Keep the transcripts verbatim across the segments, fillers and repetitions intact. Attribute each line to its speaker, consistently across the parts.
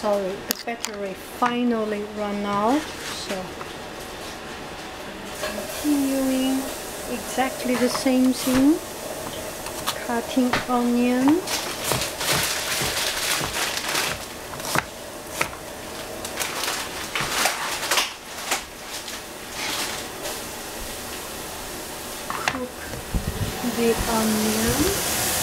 Speaker 1: sorry, the battery finally ran out. So continuing exactly the same thing. Cutting onion. Cook the onion.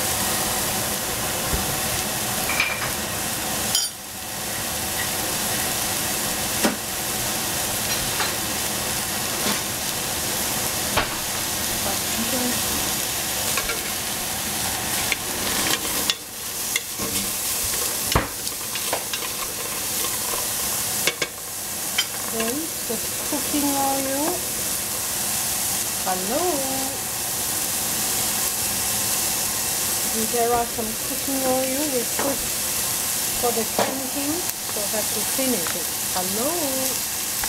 Speaker 1: Then the cooking oil. Hello. And there are some cooking oil we put for the canning, so have to finish it. Hello.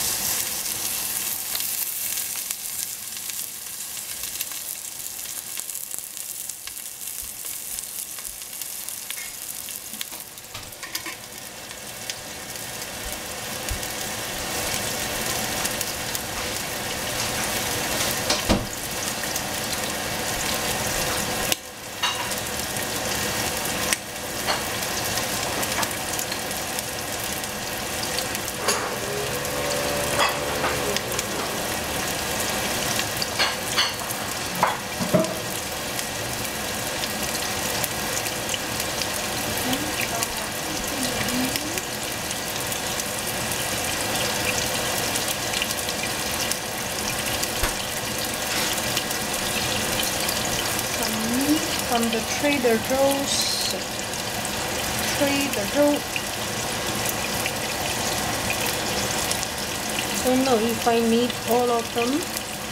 Speaker 1: From the Trader Joe's Trader Joe. Don't know if I need all of them.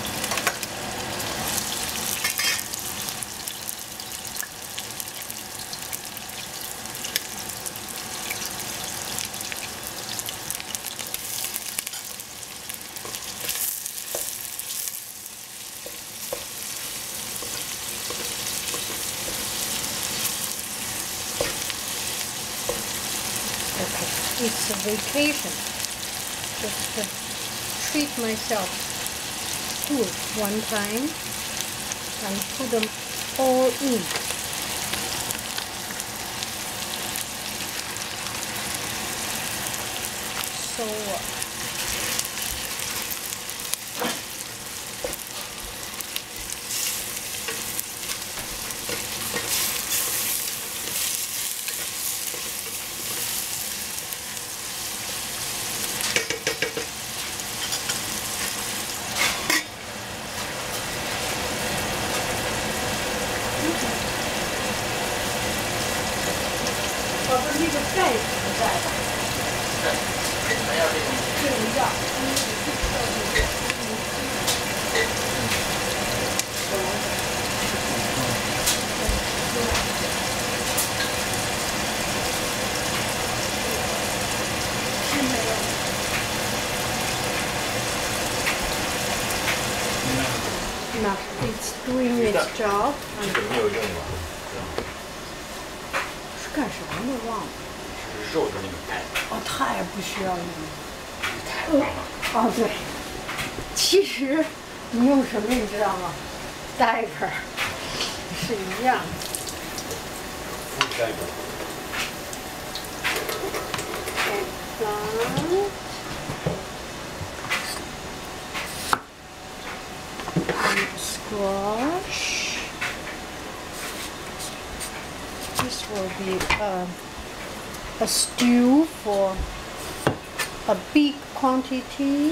Speaker 1: It's a vacation, just to treat myself good one time and put them all in. So uh,那个盖子不在吧？为什么要这种？这种要，因为你不知道这个。No, it's doing its job.
Speaker 2: 这个没有用吧？
Speaker 1: 是干什么的忘了？
Speaker 2: 是肉的那个太。
Speaker 1: 哦，太不需要用了。
Speaker 2: 太棒了。
Speaker 1: 哦，对。其实你用什么你知道吗 ？diaper 是一样的。
Speaker 2: full diaper。
Speaker 1: eggplant。 Squash. This will be uh, a stew for a big quantity.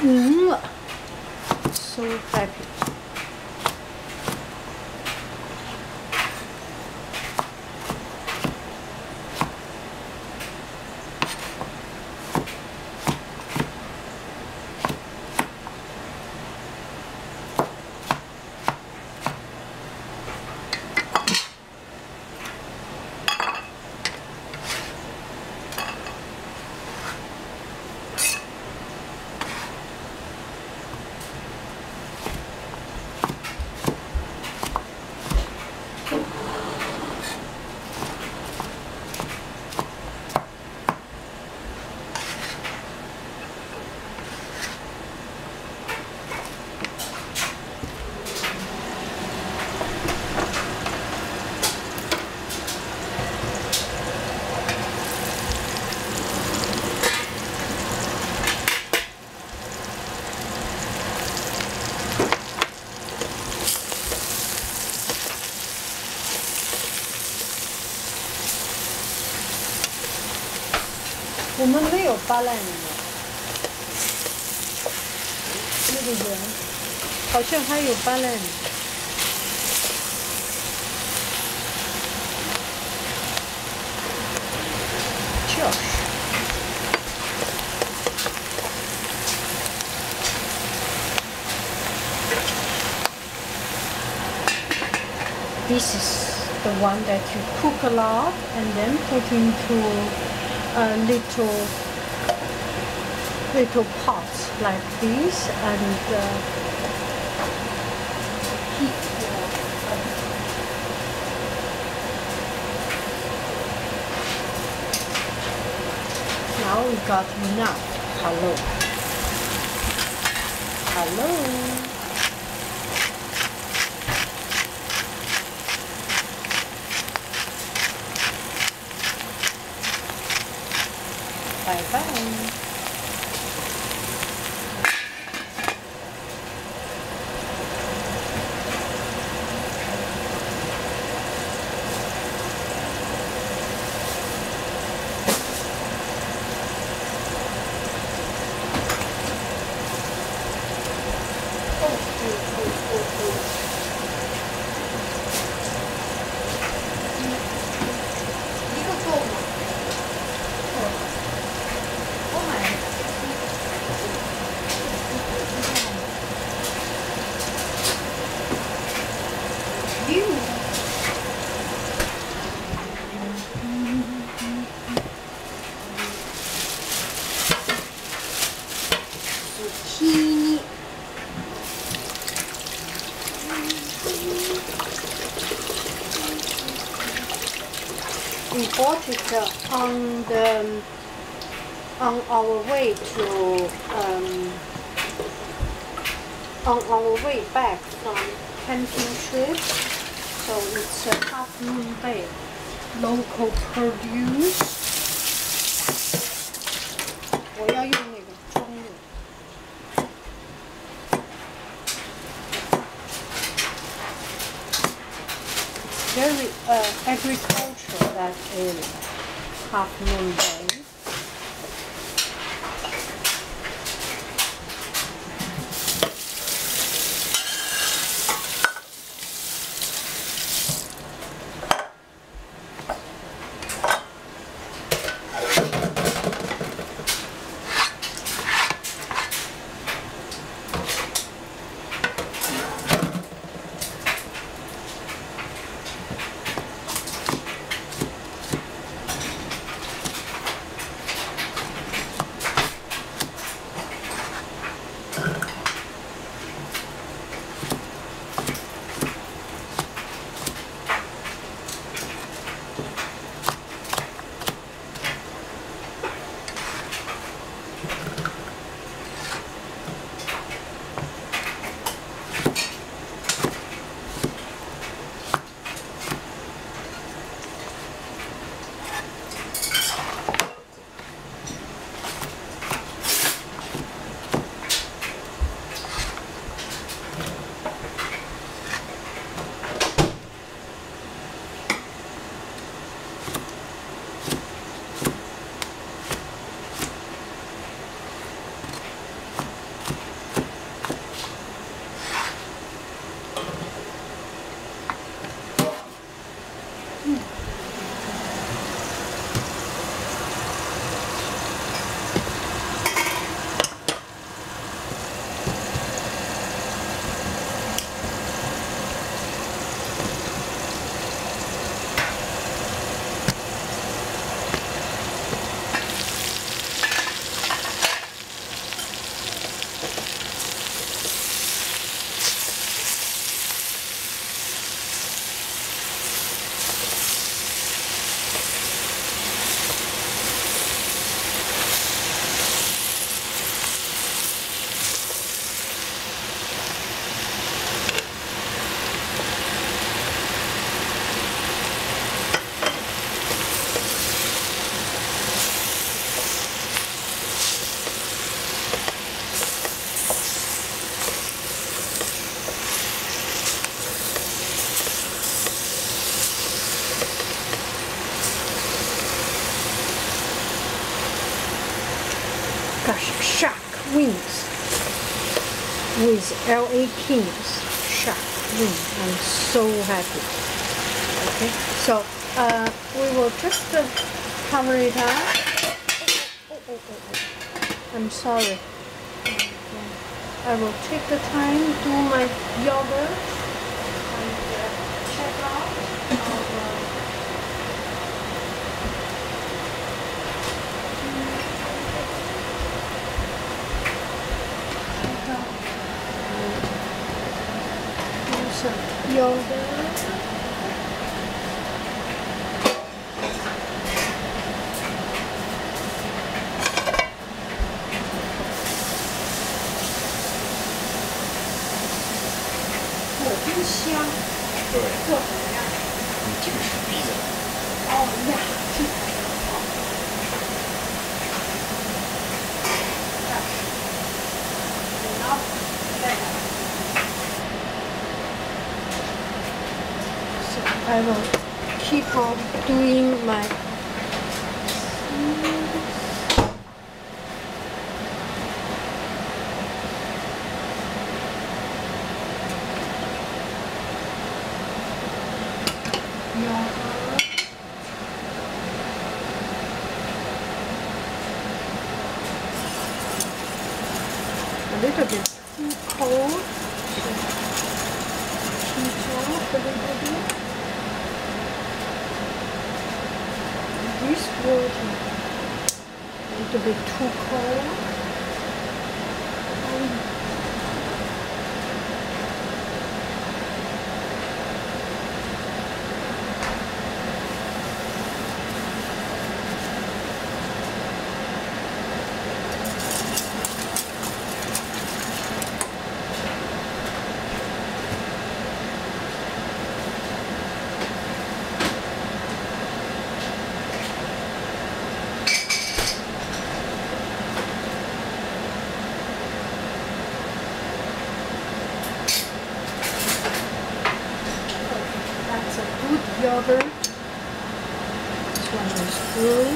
Speaker 1: Mm. So happy.我们没有巴兰的，那个人好像还有巴兰。Josh. This is the one that you cook a lot and then put into a little little pots like this and uh, heat the oven. Now we got enough. Hello. Hello. Bye bye. Zucchini. We bought it uh, on the on our way to um, on our way back from camping trip. So it's a half moon bay, local produce. 我要用那个中文。Very uh, agricultural, that area, Half Moon Bay. with L A King's shark wing. I'm so happy. Okay, so uh, we will just uh, cover it up. Oh, oh, oh, oh, oh. I'm sorry. I will take the time to do my yogurt and uh, check out our do some yogurt.真香，
Speaker 2: 对，
Speaker 1: 做什么呀？
Speaker 2: 你这个是逼的。
Speaker 1: 哦呀，这个好。Enough. So I will keep on doing my. A little bit too cold, so heat off a little bit. This water a little bit too cold. Um, That's a good yogurt. This one is good.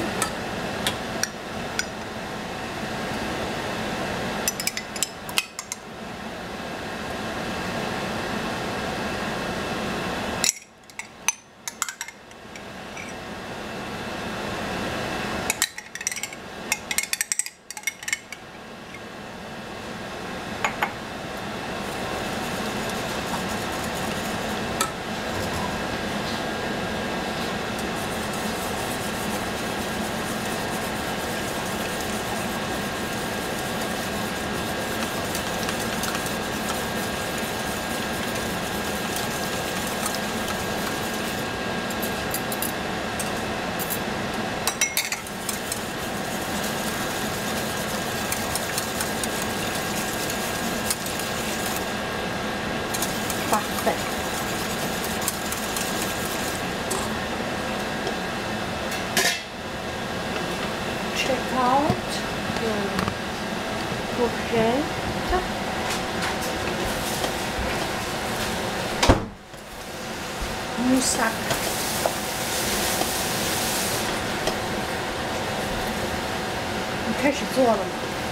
Speaker 1: Perfect. Check out the courgette. Moussaka. 你开始做了吗？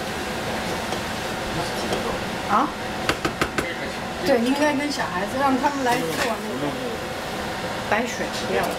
Speaker 1: 啊？对，应该跟小孩子让他们来做那个白水不要。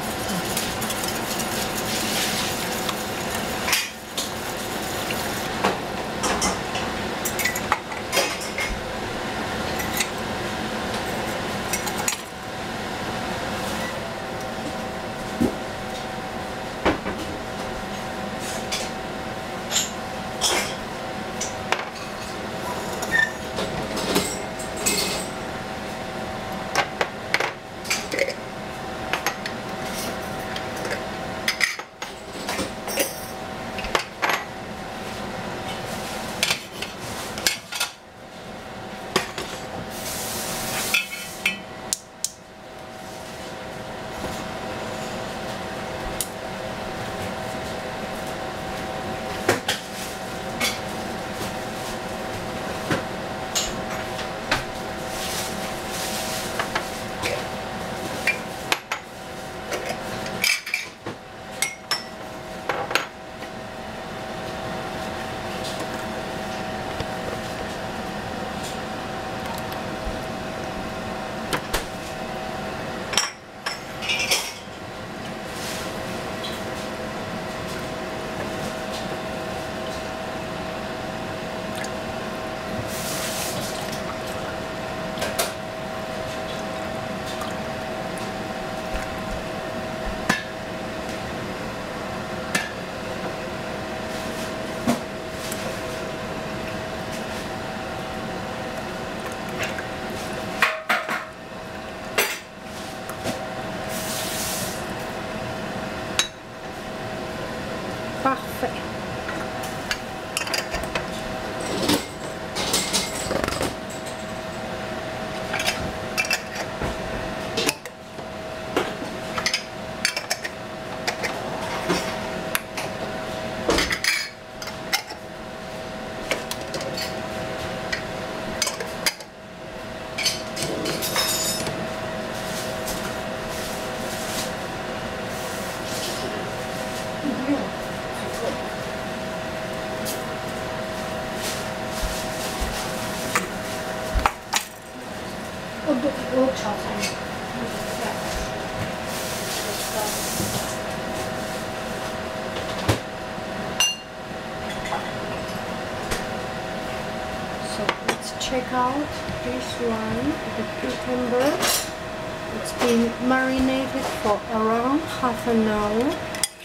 Speaker 1: 我炒菜。So let's check out this one, the cucumber. It's been marinated for around half an hour.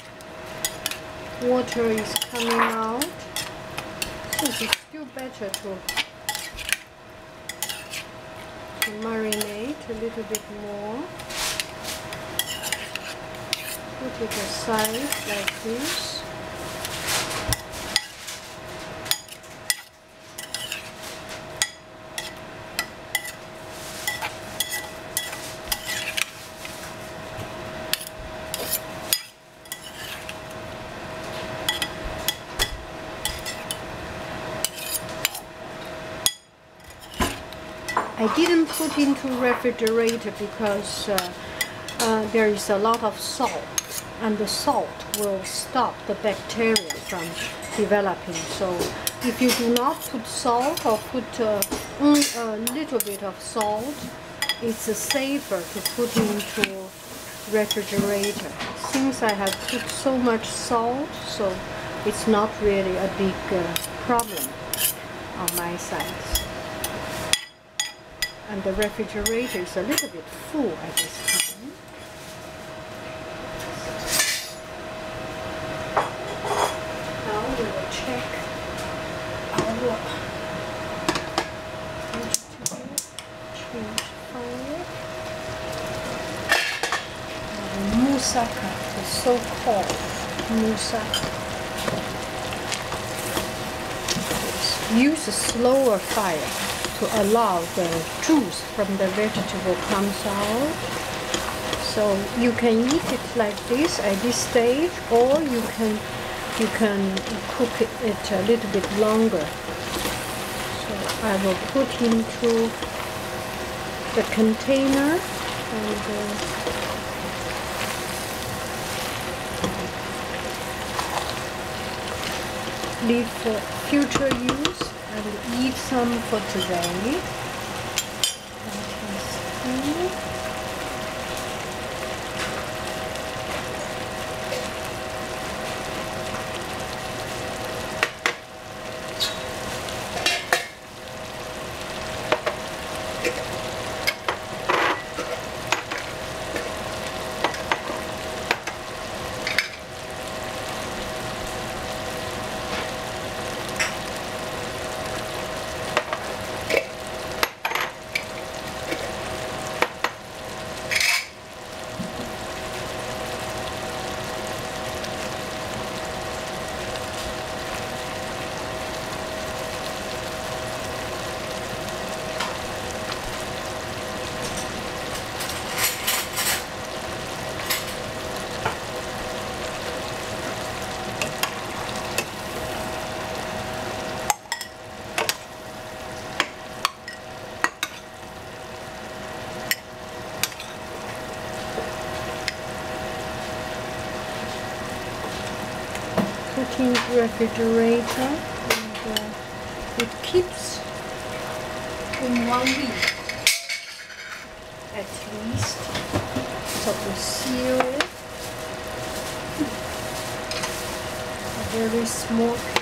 Speaker 1: Water is coming out. So it's still better to, to marinate a little bit more. Put it aside like this. I didn't put into refrigerator because uh, uh, there is a lot of salt, and the salt will stop the bacteria from developing. So if you do not put salt or put uh, a little bit of salt, it's uh, safer to put into refrigerator. Since I have put so much salt, so it's not really a big uh, problem on my side. And the refrigerator is a little bit full at this time. Now we will check our vegetable. Change fire. The moussaka, the so-called moussaka. Use a slower fire to allow the juice from the vegetable comes out. So you can eat it like this at this stage, or you can you can cook it, it a little bit longer. So I will put into the container and uh, leave for future use. I will eat some for today. Put in the refrigerator, and uh, it keeps in one week at least. So we seal it. A very small